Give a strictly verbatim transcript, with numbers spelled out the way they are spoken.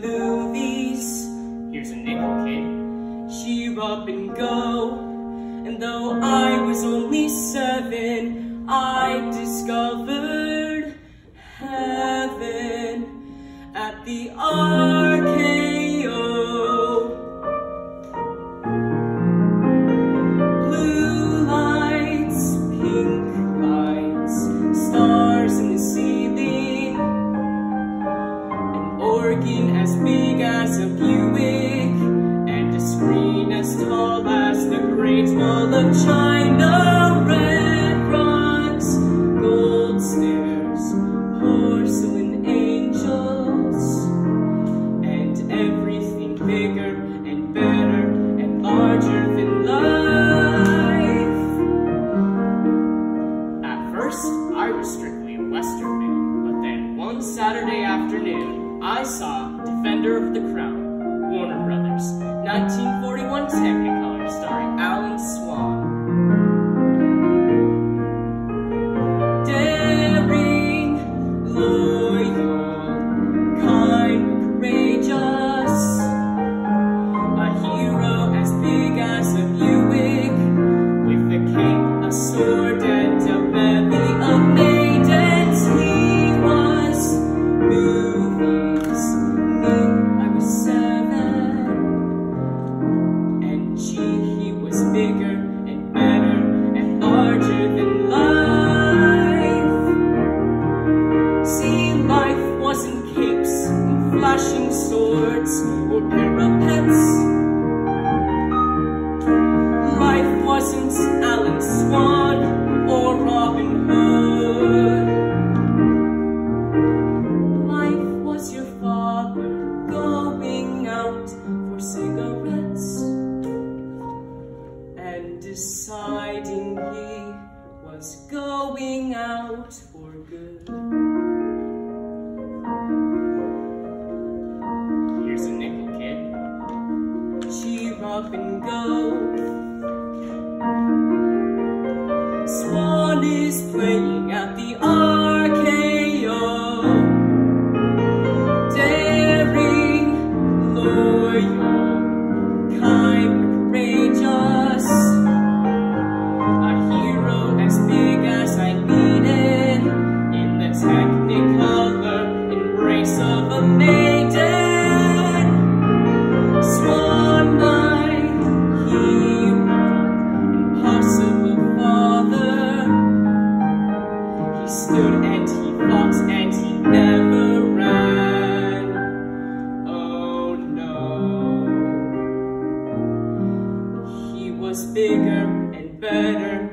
movies. Here's a nickel, kid. Cheer up and go. And though I was only seven, I discovered heaven at the R K O. Blue lights, pink lights, stars in the ceiling, an organ as big as a Buick, and a screen as tall as the Great Wall of China. Red rocks, gold stairs, porcelain angels, and everything bigger and better and larger than life. At first, I was strictly a Western man, but then one Saturday afternoon, I saw Defender of the Crown, Warner Brothers, nineteen forty-one Technicolor, starring Alan Swan. Daring, loyal, kind, courageous, a hero as big as a Buick, with a cape, a sword, and a bevy of maidens. He was movies, me, I was seven, and gee, he was bigger and better and larger than life. See, life wasn't capes and flashing swords or parapets. Life wasn't Alan Swan or Robin Hood. Life was your father going out for cigarettes and deciding he was going out for good. Here's a nickel, kid. Cheer up and go. Swan is playing at the R K O. Daring, loyal, kind, courageous, a hero as big as I needed, in the Technicolor embrace of a maiden. Swan, my hero, impossible father. He stood and he fought and he never ran. Oh no. He was bigger and better